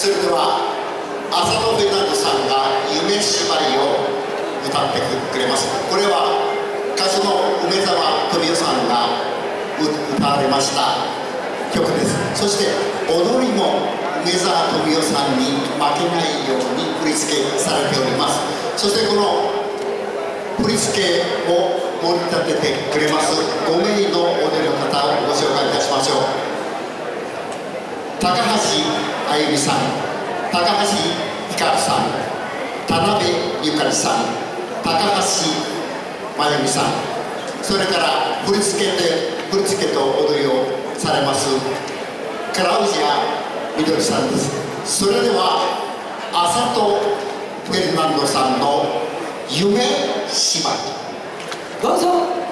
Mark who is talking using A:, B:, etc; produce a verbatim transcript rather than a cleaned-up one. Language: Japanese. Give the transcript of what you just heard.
A: それでは浅戸フェルナンドさんが「夢縛り」を歌ってくれます。これは歌手の梅沢富美男さんが歌われました曲です。そして踊りも梅沢富美男さんに負けないように振り付けされております。そしてこの振り付けを盛り立ててくれますご名の踊りの方をご紹介いたしましょう。高橋あゆみさん、高橋ひかるさん、田辺ゆかりさん、高橋真由美さん、それから振り付けで振り付けと踊りをされますクラウジアみどりさんです。それでは浅戸フェルナンドさんの「夢縛り」どうぞ。